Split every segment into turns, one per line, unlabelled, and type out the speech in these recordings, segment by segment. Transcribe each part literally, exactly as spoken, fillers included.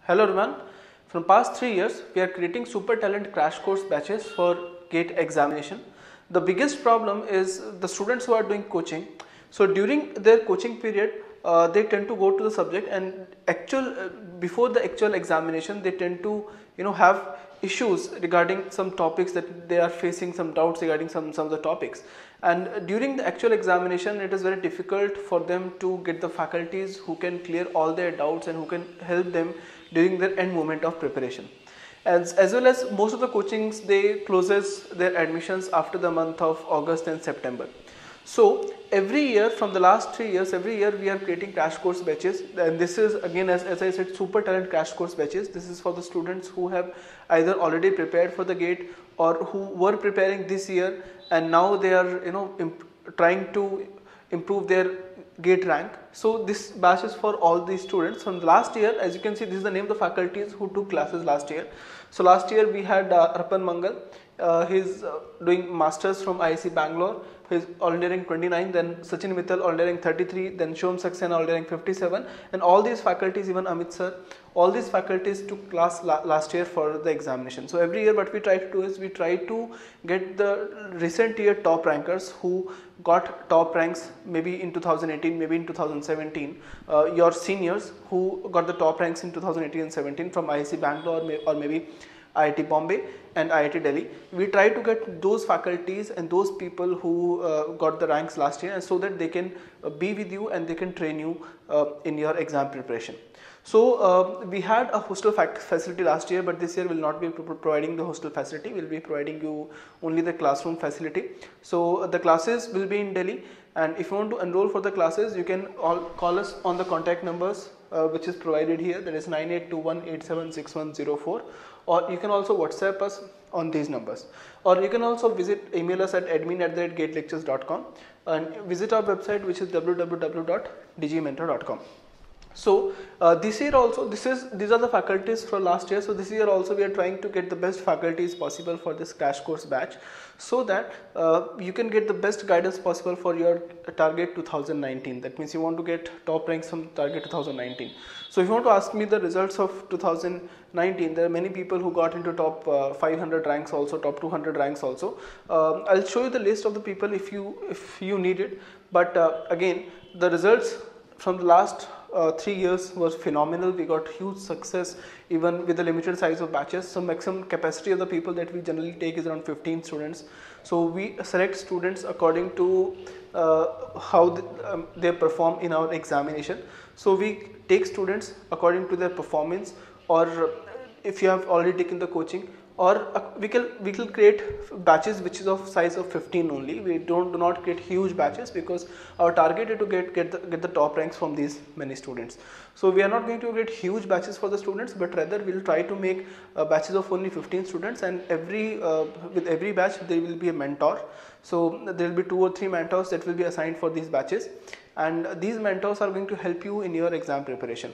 Hello everyone. From past three years, we are creating super talent crash course batches for GATE examination. The biggest problem is the students who are doing coaching. So during their coaching period, uh, they tend to go to the subject, and actual uh, before the actual examination, they tend to you know have issues regarding some topics that they are facing, some doubts regarding some some of the topics. And during the actual examination, it is very difficult for them to get the faculties who can clear all their doubts and who can help them during their end moment of preparation. As, as well as most of the coachings, they closes their admissions after the month of August and September. So every year from the last three years, every year we are creating crash course batches, and this is again, as, as I said, super talent crash course batches. This is for the students who have either already prepared for the GATE or who were preparing this year and now they are you know trying to improve their GATE rank. So this batch is for all these students from the last year. As you can see, this is the name of the faculties who took classes last year. So last year we had uh, Arpan Mangal. Uh, he's uh, doing masters from I S R O Bangalore. He's all-engineering twenty-nine, then Sachin Mittal all-engineering thirty-three, then Shom Saxena all-engineering fifty-seven, and all these faculties, even Amit sir, all these faculties took class la last year for the examination. So every year what we try to do is we try to get the recent year top rankers who got top ranks maybe in two thousand eighteen, maybe in two thousand seventeen, uh, your seniors who got the top ranks in two thousand eighteen and seventeen from I S R O Bangalore or maybe I I T Bombay and I I T Delhi. We try to get those faculties and those people who uh, got the ranks last year, and so that they can uh, be with you and they can train you uh, in your exam preparation. So uh, we had a hostel facility last year, but this year we will not be pro providing the hostel facility. We will be providing you only the classroom facility. So uh, the classes will be in Delhi, and if you want to enroll for the classes, you can all call us on the contact numbers uh, which is provided here, that is nine eight two one eight seven six one zero four, or you can also WhatsApp us on these numbers, or you can also visit email us at admin at the rate gate lectures dot com and visit our website, which is w w w dot d g mentor dot com. So uh, this year also, this is these are the faculties for last year. So this year also we are trying to get the best faculties possible for this crash course batch, so that uh, you can get the best guidance possible for your target two thousand nineteen. That means you want to get top ranks from target two thousand nineteen. So if you want to ask me the results of two thousand nineteen, there are many people who got into top uh, five hundred ranks also, top two hundred ranks also. Um, I'll show you the list of the people if you if you need it. But uh, again, the results from the last uh, three years was phenomenal. We got huge success even with the limited size of batches. So maximum capacity of the people that we generally take is around fifteen students. So we select students according to uh, how the, um, they perform in our examination. So we take students according to their performance, or if you have already taken the coaching, or uh, we can we will create batches which is of size of fifteen only. We don't do not create huge batches because our target is to get get the, get the top ranks from these many students. So we are not going to create huge batches for the students, but rather we will try to make uh, batches of only fifteen students, and every uh, with every batch there will be a mentor. So there will be two or three mentors that will be assigned for these batches, and these mentors are going to help you in your exam preparation.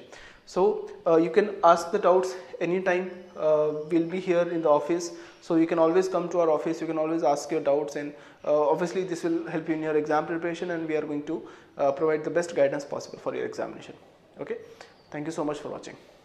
So uh, you can ask the doubts anytime. Uh, we'll be here in the office, so you can always come to our office. You can always ask your doubts, and uh, obviously this will help you in your exam preparation, and we are going to uh, provide the best guidance possible for your examination. Okay, thank you so much for watching.